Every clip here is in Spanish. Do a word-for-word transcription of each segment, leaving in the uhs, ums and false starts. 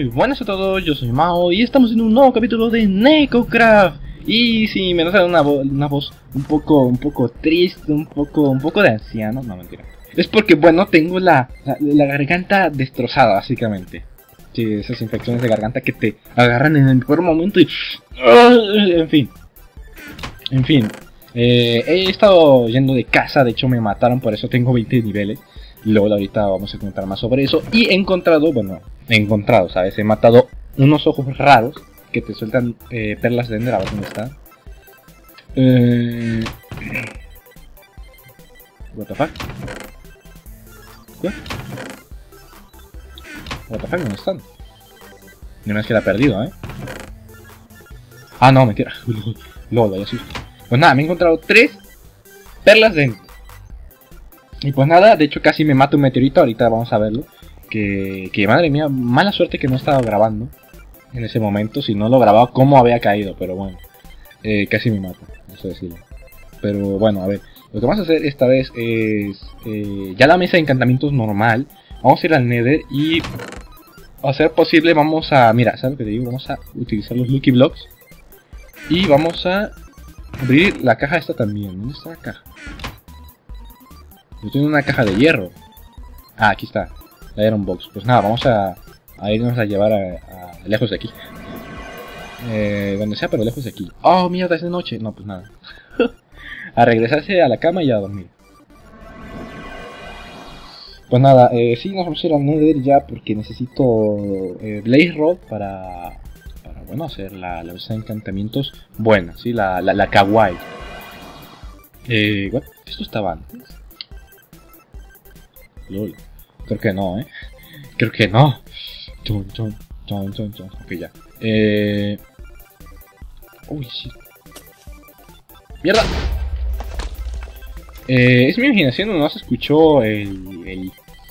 Muy buenas a todos, yo soy Mao y estamos en un nuevo capítulo de NekoCraft. Y si me notan una, vo una voz un poco, un poco triste, un poco, un poco de anciano, no mentira. Es porque, bueno, tengo la, la, la garganta destrozada, básicamente. Sí, esas infecciones de garganta que te agarran en el peor momento y... En fin. En fin. Eh, he estado yendo de casa, de hecho me mataron, por eso tengo veinte niveles. Y luego ahorita vamos a comentar más sobre eso. Y he encontrado, bueno, he encontrado, ¿sabes? He matado unos ojos raros que te sueltan eh, perlas de Ender. A ver dónde está. Eh... What the fuck? ¿Qué? What the fuck, ¿dónde están? No es que la he perdido, ¿eh? Ah, no, mentira. Lol, vaya susto. Pues nada, me he encontrado tres perlas de Ender. Y pues nada, de hecho casi me mata un meteorito, ahorita vamos a verlo. Que, que madre mía, mala suerte que no estaba grabando en ese momento. Si no lo grababa, cómo había caído, pero bueno. Eh, casi me mata, eso decirlo. Pero bueno, a ver, lo que vamos a hacer esta vez es... Eh, ya la mesa de encantamientos normal. Vamos a ir al Nether y... a ser posible vamos a... Mira, ¿sabes lo que te digo? Vamos a utilizar los Lucky Blocks. Y vamos a abrir la caja esta también. ¿Dónde está la caja? Yo tengo una caja de hierro. Ah, aquí está. La Iron Box. Pues nada, vamos a, a irnos a llevar a, a lejos de aquí. Eh, donde sea, pero lejos de aquí. Oh, mierda, es de noche. No, pues nada. A regresarse a la cama y a dormir. Pues nada, eh, sí, nos vamos a ir al Nether ya porque necesito eh, Blaze Rod para, para, bueno, hacer la, la mesa de encantamientos buena, ¿sí? La, la, la kawaii. Eh, ¿what? ¿Esto estaba antes? Lol. Creo que no, eh. Creo que no. Chon, chon, chon, chon, chon. Ok, ya. Eh... Uy, sí. ¡Mierda! Eh, es mi imaginación, no se escuchó el... el...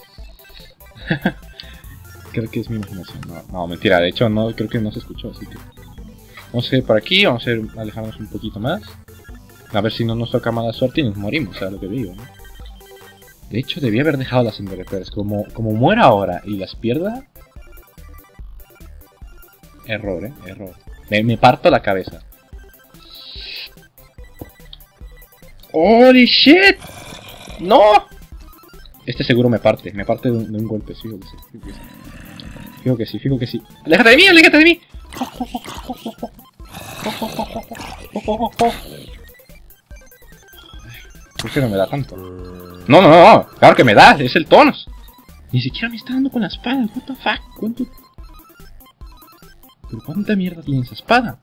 Creo que es mi imaginación. No, no, mentira. De hecho, no, creo que no se escuchó, así que... Vamos a ir por aquí, vamos a ir, alejarnos un poquito más. A ver si no nos toca mala suerte y nos morimos, ¿sabes lo que digo, no? De hecho, debía haber dejado las Ender Pearls. Como, como muera ahora y las pierda... Error, eh, error. Me, me parto la cabeza. ¡Holy shit! ¡No! Este seguro me parte. Me parte de un, de un golpe. Fijo que sí. Fijo que sí, fijo que sí. ¡Aléjate de mí! ¡Aléjate de mí! ¿Por qué no me da tanto? No, no, no, claro que me da, es el Tonos. Ni siquiera me está dando con la espada, what the fuck, ¿cuánto? ¿Pero cuánta mierda tiene esa espada?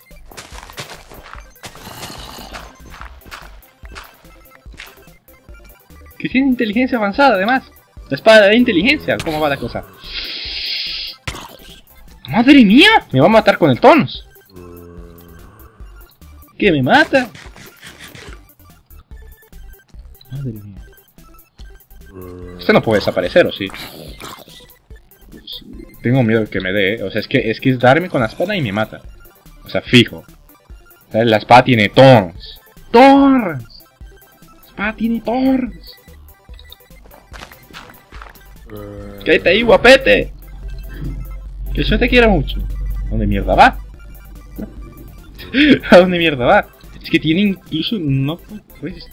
Que tiene inteligencia avanzada además. La espada de inteligencia, ¿cómo va la cosa? ¡Madre mía! Me va a matar con el Tonos. ¿Qué me mata? Madre mía. Este no puede desaparecer, ¿o sí? Tengo miedo de que me dé, ¿eh? O sea, es que, es que es darme con la espada y me mata. O sea, fijo. O sea, la espada tiene Thorns. ¡Thorns! La espada tiene Thorns. ¡Cállate ahí, guapete! Que yo te quiero mucho. ¿A dónde mierda va? ¿A dónde mierda va? Es que tiene incluso... No puedes...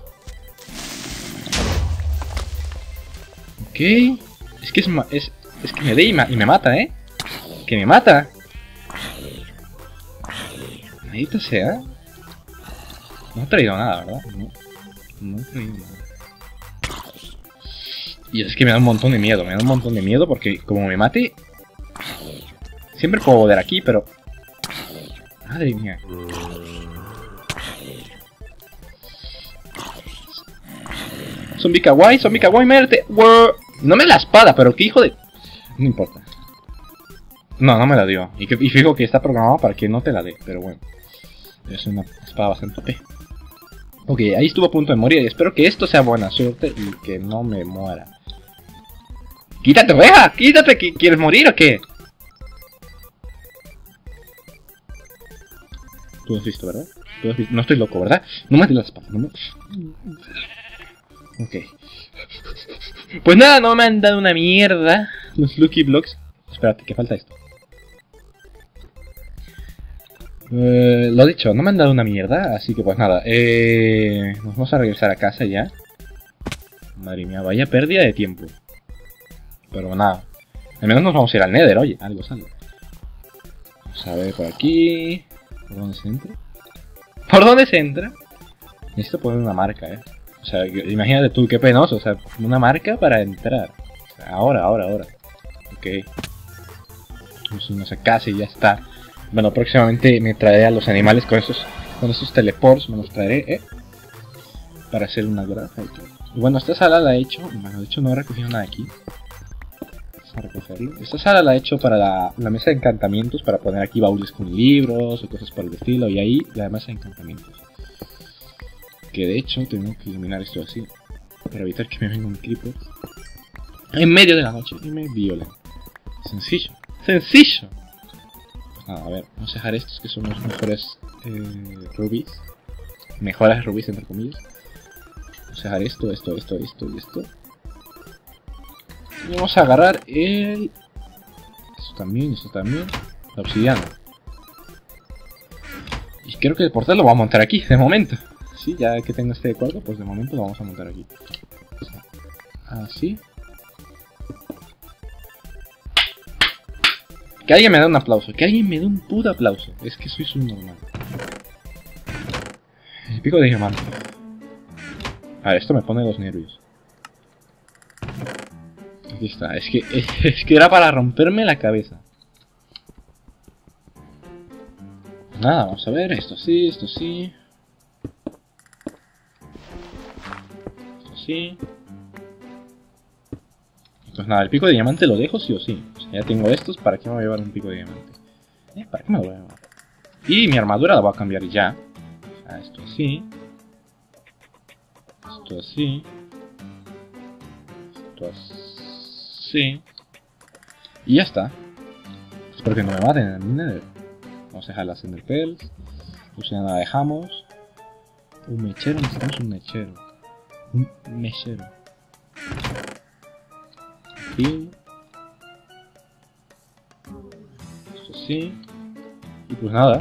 Ok, es que es, es, es que me dé y, ma y me mata, ¿eh? Que me mata. Maldita sea. No he traído nada, ¿verdad? No, no he traído nada. Y es que me da un montón de miedo, me da un montón de miedo porque como me mate... Siempre puedo volver aquí, pero... Madre mía. Zombie kawaii, zombie kawaii, muerte. No me la espada, pero qué hijo de... No importa. No, no me la dio. Y, que, y fijo que está programado para que no te la dé, pero bueno. Es una espada bastante O P. Ok, ahí estuvo a punto de morir. Y espero que esto sea buena suerte y que no me muera. ¡Quítate, oveja! ¡Quítate! ¿Quieres morir o qué? Tú lo has visto, ¿verdad? ¿Tú lo has visto? No estoy loco, ¿verdad? No me des la espada, no me... Ok. Pues nada, no me han dado una mierda los Lucky Blocks. Espérate, que falta esto. Eh, lo dicho, no me han dado una mierda, así que pues nada. Eh, nos vamos a regresar a casa ya. Madre mía, vaya pérdida de tiempo. Pero nada. Al menos nos vamos a ir al Nether, oye, algo sale. Vamos a ver por aquí. ¿Por dónde se entra? ¿Por dónde se entra? Necesito poner una marca, eh. O sea, imagínate tú, qué penoso. O sea, una marca para entrar. O sea, ahora, ahora, ahora. Ok. Vamos a irnos a casa y ya está. Bueno, próximamente me traeré a los animales con esos, con esos teleports. Me los traeré, eh. Para hacer una granja y todo. Y bueno, esta sala la he hecho. Bueno, de hecho no he recogido nada aquí. A recogerlo. Esta sala la he hecho para la, la mesa de encantamientos, para poner aquí baúles con libros o cosas por el estilo, y ahí la mesa de encantamientos. Que de hecho tengo que iluminar esto así, para evitar que me venga un creeper en medio de la noche y me violen. Sencillo, sencillo. Pues nada, a ver, vamos a dejar estos que son los mejores eh, rubíes. Mejores rubíes entre comillas. Vamos a dejar esto, esto, esto, esto y esto. Y vamos a agarrar el... Esto también, esto también. La obsidiana. Y creo que el portal lo voy a montar aquí, de momento. Sí, ya que tengo este cuadro, pues de momento lo vamos a montar aquí. Así. Que alguien me dé un aplauso. Que alguien me dé un puto aplauso. Es que soy subnormal. El pico de diamante. A ver, esto me pone los nervios. Aquí está, es que, es, es que era para romperme la cabeza. Nada, vamos a ver, esto sí, esto sí. Esto sí. Pues nada, el pico de diamante lo dejo sí o sí. O sea, ya tengo estos, ¿para qué me voy a llevar un pico de diamante? ¿Eh? ¿Para qué me lo voy a llevar? Y mi armadura la voy a cambiar ya. O sea, esto así. Esto así. Esto así. Sí. Y ya está. Espero que no me maten en el Nether. Vamos a dejar las Enderpearls. Pues ya la dejamos. Un mechero, necesitamos un mechero. Un mechero. Aquí. Esto sí. Y pues nada.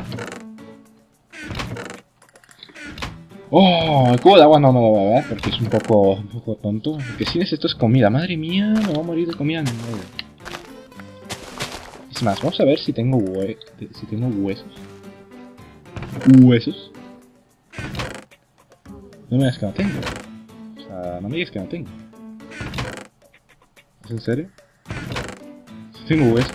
Oh, el cubo de agua no me lo voy a ver porque es un poco, un poco tonto. Lo que sí necesito es comida. Madre mía, me voy a morir de comida en el medio. Es más, vamos a ver si tengo hue si tengo huesos. ¿Huesos? No me digas que no tengo. O sea, no me digas que no tengo. ¿Es en serio? Si tengo huesos.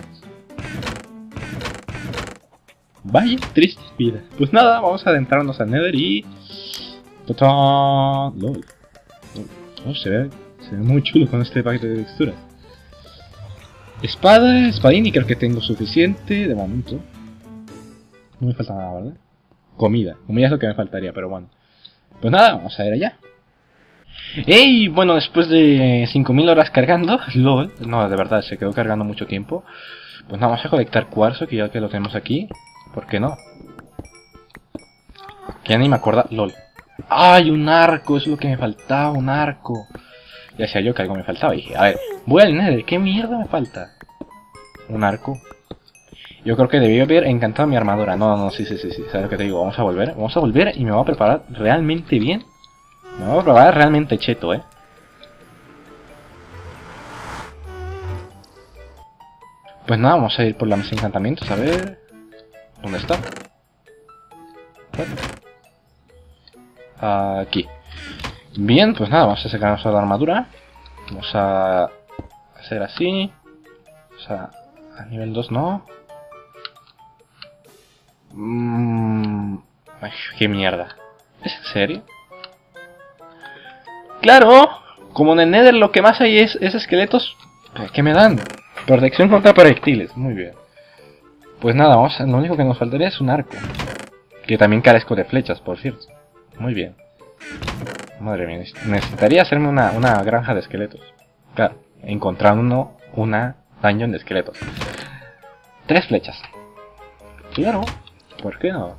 Vaya triste vida. Pues nada, vamos a adentrarnos al Nether y... ¡Totán! ¡Lol! Oh, se ve, se ve muy chulo con este paquete de texturas. Espada, espadín, y creo que tengo suficiente de momento. No me falta nada, ¿verdad? Comida. Comida es lo que me faltaría, pero bueno. Pues nada, vamos a ir allá. ¡Ey! Bueno, después de cinco mil horas cargando, lol, no, de verdad, se quedó cargando mucho tiempo. Pues nada, vamos a colectar cuarzo, que ya que lo tenemos aquí. ¿Por qué no? Que ya ni me acuerdo, lol. ¡Ay, un arco! Es lo que me faltaba, un arco. Ya decía yo que algo me faltaba. Y dije, a ver, voy al Nether, ¿qué mierda me falta? Un arco. Yo creo que debí haber encantado mi armadura. No, no, sí, sí, sí, sí. ¿Sabes lo que te digo? Vamos a volver. Vamos a volver y me voy a preparar realmente bien. Me voy a preparar realmente cheto, ¿eh? Pues nada, vamos a ir por la mesa de encantamientos. A ver... ¿Dónde está? Aquí. Bien, pues nada, vamos a sacarnos la armadura. Vamos a hacer así. O sea, a nivel dos no. Mm, ay, qué mierda. ¿Es en serio? Claro, como en el Nether lo que más hay es, es esqueletos. ¿Qué me dan? Protección contra proyectiles, muy bien. Pues nada, vamos a, lo único que nos faltaría es un arco. Que también carezco de flechas, por cierto. Muy bien. Madre mía, necesitaría hacerme una, una granja de esqueletos. Claro, encontrando una dungeon de esqueletos. Tres flechas. Claro, ¿por qué no?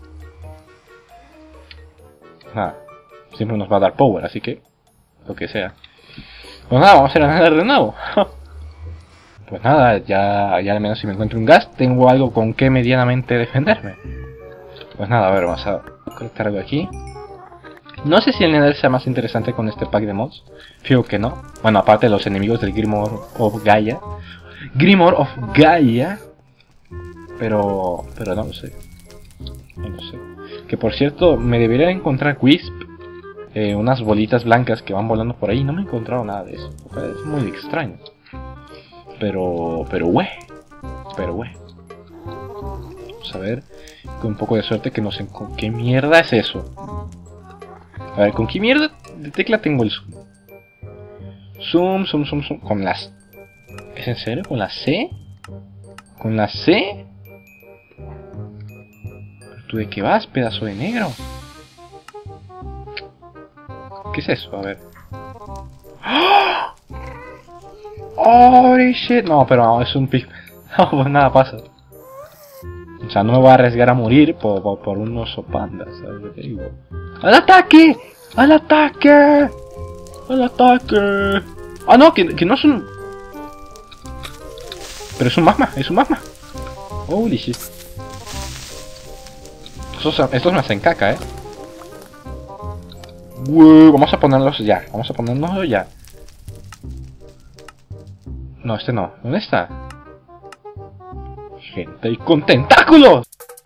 Nada, siempre nos va a dar power, así que... Lo que sea. Pues nada, vamos a ir a nadar de nuevo. Pues nada, ya, ya al menos si me encuentro un gas, tengo algo con que medianamente defenderme. Pues nada, a ver, vamos a conectar algo aquí. No sé si el Nether sea más interesante con este pack de mods. Fijo que no. Bueno, aparte de los enemigos del Grimoire of Gaia. Grimoire of Gaia. Pero... Pero no lo sé. No lo sé. Que por cierto, me debería encontrar Wisp. Eh, unas bolitas blancas que van volando por ahí. No me he encontrado nada de eso. Es muy extraño. Pero... Pero güey. Pero güey. Vamos a ver. Con un poco de suerte que no sé con qué mierda es eso. A ver, ¿con qué mierda de tecla tengo el zoom? Zoom, zoom, zoom, zoom. Con las... ¿Es en serio? ¿Con la C? ¿Con la C? ¿Pero tú de qué vas, pedazo de negro? ¿Qué es eso? A ver. ¡Oh! Shit! No, pero no, es un pic. No, pues nada pasa. O sea, no me voy a arriesgar a morir por, por, por un oso panda, ¿sabes lo que digo? ¡Al ataque! ¡Al ataque! ¡Al ataque! Ah, no, que, que no es un... Pero es un magma, es un magma. Holy shit. Estos, estos me hacen caca, eh. Wow, vamos a ponerlos ya, vamos a ponerlos ya. No, este no. ¿Dónde está? Gente y con tentáculos.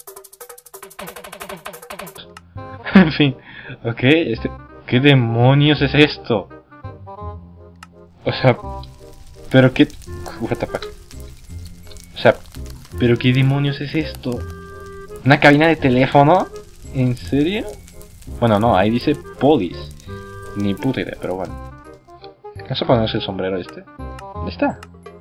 En fin, ok, este... ¿Qué demonios es esto? O sea... Pero qué... What the fuck? O sea... ¿Pero qué demonios es esto? ¿Una cabina de teléfono? ¿En serio? Bueno, no, ahí dice Polis. Ni puta idea, pero bueno. ¿Vamos a ponernos el sombrero este? ¿Dónde está?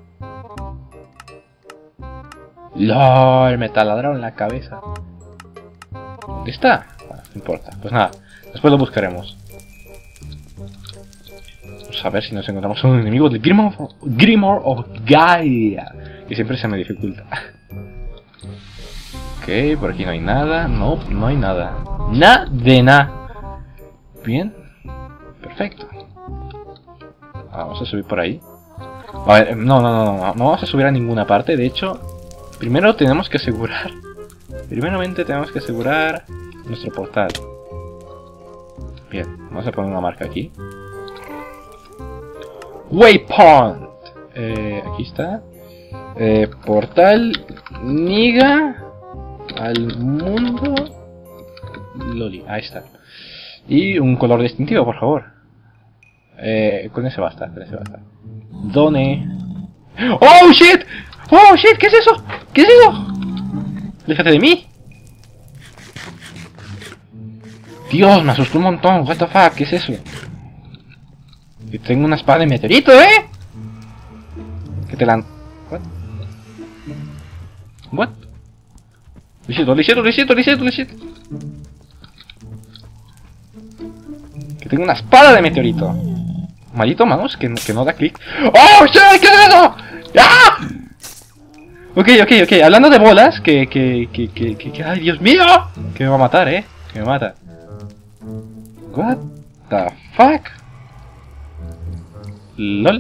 LOL, me taladraron la cabeza. ¿Dónde está? Bueno, no importa, pues nada, después lo buscaremos. Vamos a ver si nos encontramos un enemigo de Grimoire of, Grimoire of Gaia, que siempre se me dificulta. Ok, por aquí no hay nada. No, no hay nada. Nada de nada. Bien, perfecto. Vamos a subir por ahí. A ver, no, no, no, no, no vamos a subir a ninguna parte. De hecho, primero tenemos que asegurar. Primeramente tenemos que asegurar nuestro portal. Bien, vamos a poner una marca aquí. Waypoint. Eh, aquí está. Eh, portal Niga al mundo Loli. Ahí está. Y un color distintivo, por favor. Eh, con ese basta, con ese basta. Done. ¡Oh, shit! ¡Oh, shit! ¿Qué es eso? ¿Qué es eso? ¡Déjate de mí! Dios, me asustó un montón. What the fuck, ¿qué es eso? Y tengo una espada de meteorito, ¿eh? ¿Qué te lan... What? What? Lo siento, lo siento, lo siento, lo siento, lo siento. Que tengo una espada de meteorito. Maldito mouse que, que no da clic. ¡Oh, shit! ¿Qué es eso? ¡Ah! Ok, ok, ok. Hablando de bolas, que, que, que, que, que, que... ¡Ay, Dios mío! Que me va a matar, ¿eh? Que me mata. What the fuck? LOL.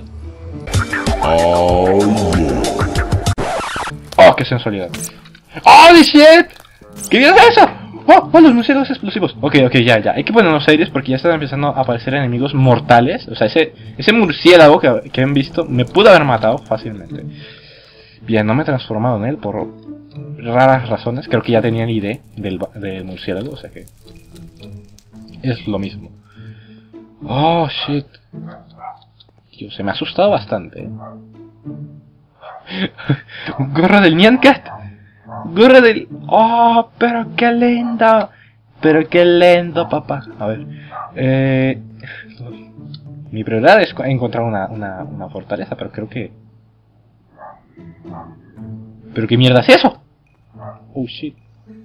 Oh, oh, qué sensualidad. ¡Holy shit! ¿Qué mierda es eso? ¡Oh! ¡Oh! Los murciélagos explosivos. Ok, ok, ya, ya. Hay que ponernos aires porque ya están empezando a aparecer enemigos mortales. O sea, ese, ese murciélago que, que han visto me pudo haber matado fácilmente. Bien, no me he transformado en él por raras razones. Creo que ya tenía ni idea del, del murciélago, o sea que... es lo mismo. Oh, shit. Dios, se me ha asustado bastante, ¿eh? Gorra del Nyan Cat. Gorra del... Oh, pero qué lindo. Pero qué lindo, papá. A ver. Eh... Mi prioridad es encontrar una, una, una fortaleza, pero creo que... ¿Pero qué mierda es eso? Oh, shit.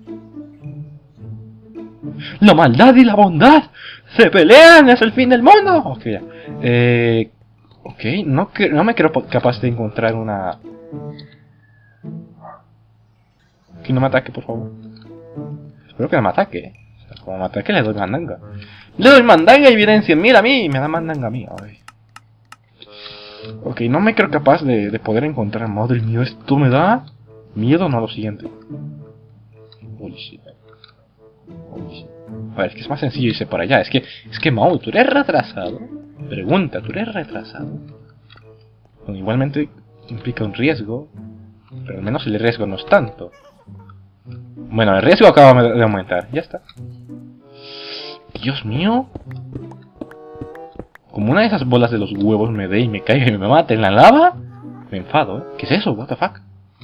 La maldad y la bondad se pelean, es el fin del mundo. Ok, ya. Eh... Ok, no, no me creo capaz de encontrar una... Que no me ataque, por favor. Espero que no me ataque. O sea, como me ataque le doy mandanga. Le doy mandanga y vienen cien mil a mí y me da mandanga a mí. Ay. Ok, no me creo capaz de, de poder encontrar... Madre mía, esto me da... miedo, no lo siguiente. Holy shit. Uy. A ver, es que es más sencillo irse por allá. Es que, es que Mau, ¿tú eres retrasado? Pregunta, ¿tú eres retrasado? Bueno, igualmente implica un riesgo, pero al menos el riesgo no es tanto. Bueno, el riesgo acaba de aumentar, ya está. Dios mío. Como una de esas bolas de los huevos me dé y me caiga y me mate en la lava, me enfado, ¿eh? ¿Qué es eso? What the fuck?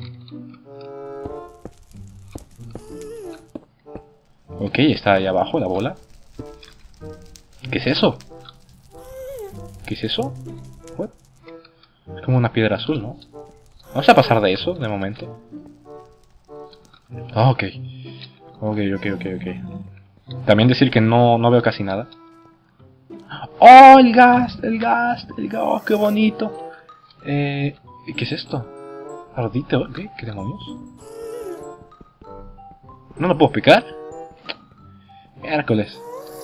Ok, está ahí abajo la bola. ¿Qué es eso? ¿Qué es eso? What? Es como una piedra azul, ¿no? Vamos a pasar de eso, de momento. Ah, ok. Ok, ok, ok, ok. También decir que no, no veo casi nada. ¡Oh, el gas! ¡El gas! ¡El gas! ¡Oh, qué bonito! Eh... ¿Qué es esto? ¿Ardito? ¿Qué? ¿Qué demonios? ¿No lo puedo picar? Miércoles.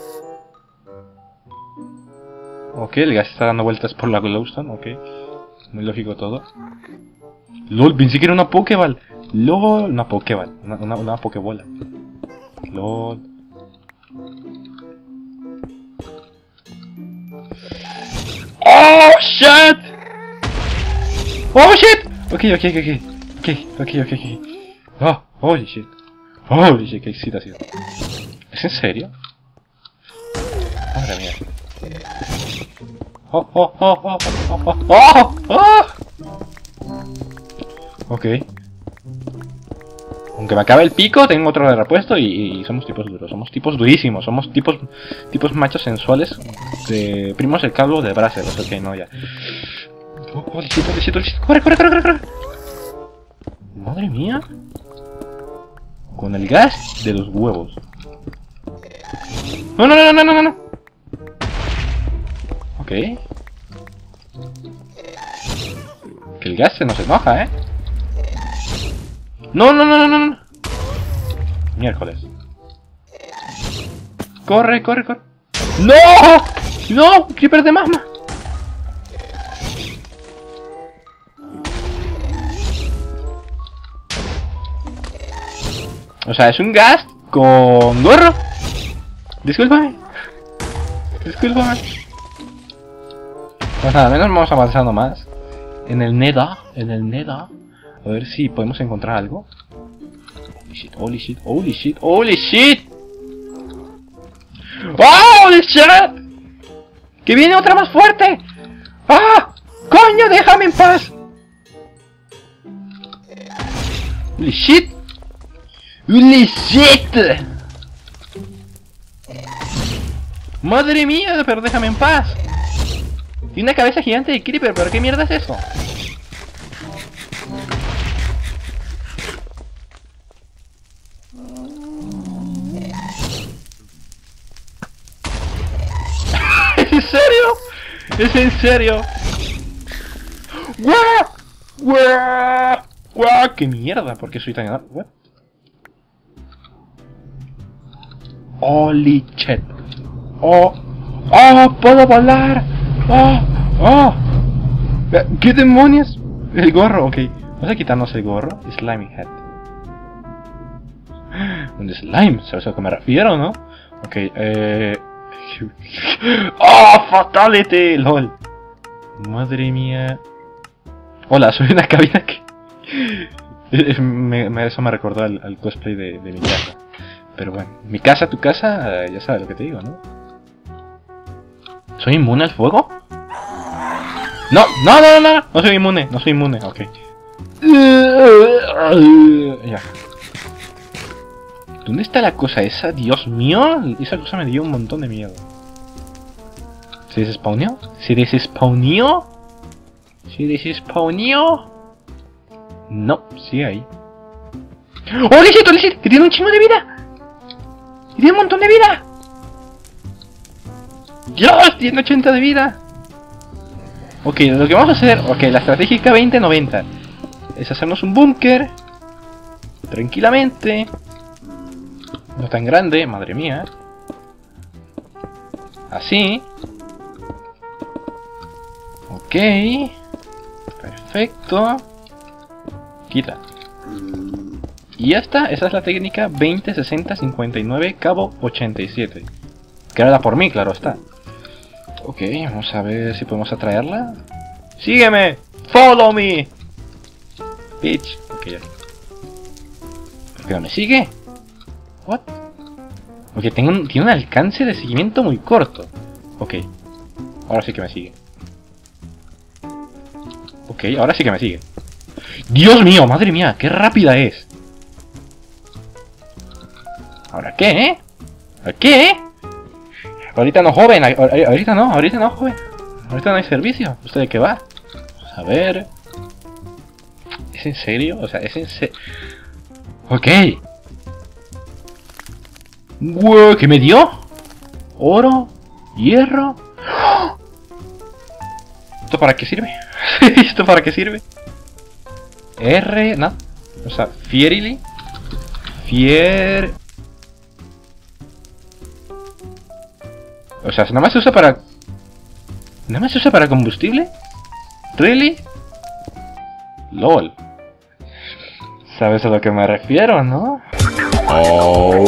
Ok, el gas está dando vueltas por la glowstone, ok. Muy lógico todo. LOL, pensé que era una Pokéball. LOL, una Pokéball, una, una, una Pokébola. LOL. ¡Oh, shit! ¡Oh, shit! Ok, ok, ok, ok, ok, ok, ok. Oh, holy shit. Holy shit, qué excitación. ¿Es en serio? Madre mía. Oh, oh, oh, oh, oh, oh, oh, oh. Ok. Aunque me acabe el pico, tengo otro de repuesto y, y somos tipos duros. Somos tipos durísimos. Somos tipos tipos machos sensuales. De primos del calvo de Brasil. Ok, no, ya. Oh, holy shit, holy shit, holy shit. Corre, corre, corre, corre, corre. Madre mía. Con el gas de los huevos. No, no, no, no, no, no, no. Ok. Que el gas se nos enoja, ¿eh? No, no, no, no, no. Miércoles. Corre, corre, corre. ¡No! ¡No! ¡Creeper de magma! O sea, es un gas con gorro. Discúlpame. Discúlpame. Pues nada, menos vamos avanzando más. En el Neda. En el Neda. A ver si podemos encontrar algo. Holy shit, holy shit, holy shit, holy shit. ¡Oh, holy shit! ¡Que viene otra más fuerte! ¡Ah! ¡Coño, déjame en paz! ¡Holy shit! ¡Holy shit! ¡Madre mía! Pero déjame en paz. Tiene una cabeza gigante de creeper, pero ¿qué mierda es eso? ¿Es en serio? ¿Es en serio? ¡Guau! ¡Guau! ¡Guau! ¡Qué mierda! ¿Por qué soy tan enorme? ¿What? ¡Holy shit! ¡Oh! ¡Oh! ¡Puedo volar! ¡Oh! ¡Oh! ¿Qué demonios? El gorro, ok. Vamos a quitarnos el gorro. Slimy Head. Un slime, ¿sabes a lo que me refiero, no? Ok, eh... ¡Oh! ¡Fatality! ¡Lol! Madre mía. Hola, soy una cabina que... me, me, eso me recordó al, al cosplay de, de mi casa. Pero bueno, mi casa, tu casa, ya sabes lo que te digo, ¿no? ¿Soy inmune al fuego? No, no, no, no, no, no soy inmune, no soy inmune, ok. Ya. ¿Dónde está la cosa esa? Dios mío, esa cosa me dio un montón de miedo. ¿Se desespawnió? ¿Se desespawnió? ¿Se desespawnió? No, sigue ahí. ¡Oh, Licito, Licito! ¡Que tiene un chingo de vida! ¡Que tiene un montón de vida! ¡Dios! Tiene ochenta de vida. Ok, lo que vamos a hacer... Ok, la estratégica veinte noventa es hacernos un búnker tranquilamente. No tan grande, madre mía. Así. Ok. Perfecto. Quita. Y ya está, esa es la técnica veinte, sesenta, cincuenta y nueve, cabo ochenta y siete. Creada por mí, claro está. Ok, vamos a ver si podemos atraerla. ¡Sígueme! ¡Follow me! Bitch. Ok, ya. ¿Por qué no me sigue? What? Ok, tengo un, tiene un alcance de seguimiento muy corto. Ok. Ahora sí que me sigue. Ok, ahora sí que me sigue. ¡Dios mío! ¡Madre mía! ¡Qué rápida es! ¿Ahora qué, eh? ¿Ahora qué? Ahorita no, joven. Ahorita no, ahorita no, joven. Ahorita no hay servicio. ¿Usted de qué va? Vamos a ver. ¿Es en serio? O sea, es en serio. Ok. Wow, ¿qué me dio? Oro, hierro. ¿Esto para qué sirve? ¿Esto para qué sirve? R, no. O sea, fierily. Fier. O sea, nada más se usa para. Nada más se usa para combustible. ¿Really? LOL. ¿Sabes a lo que me refiero, no? Oh,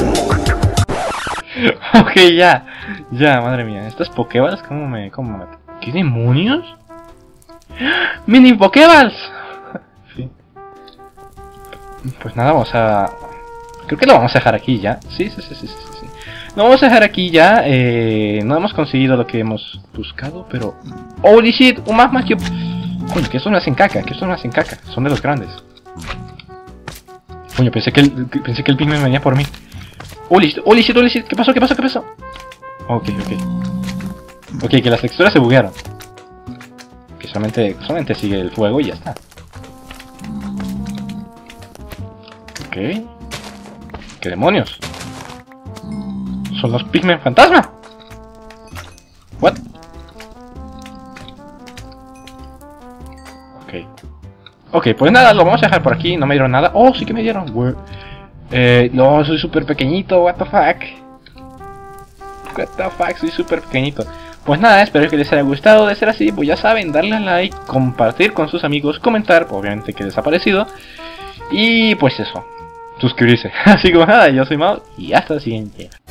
yeah. Ok, ya. Ya, madre mía. Estas Pokéballs, ¿cómo me. ¿Cómo me. ¿Qué demonios? ¡Mini Pokéballs! Sí. Pues nada, vamos a. Creo que lo vamos a dejar aquí ya. Sí, sí, sí, sí, sí, sí. Lo vamos a dejar aquí ya. Eh, no hemos conseguido lo que hemos buscado, pero. ¡Holy shit! ¡Un Magma Cube! Coño, que estos no hacen caca, que estos no hacen caca. Son de los grandes. Coño, pensé que el, pensé que el pigmen venía por mí. ¡Holy shit! ¡Holy shit! ¡Holy shit! ¿Qué pasó? ¿Qué pasó? ¿Qué pasó? Ok, ok. Ok, que las texturas se buguearon. Que solamente, solamente sigue el fuego y ya está. Ok. ¿Qué demonios? ¿Son los pigmen fantasma? What? Ok. Ok, pues nada, lo vamos a dejar por aquí. No me dieron nada. Oh, sí que me dieron. Eh, no, soy súper pequeñito. What the fuck. What the fuck, soy súper pequeñito. Pues nada, espero que les haya gustado. De ser así, pues ya saben, darle a like, compartir con sus amigos, comentar, obviamente que he desaparecido. Y pues eso, suscribirse. Así que nada, yo soy Mao y hasta la siguiente.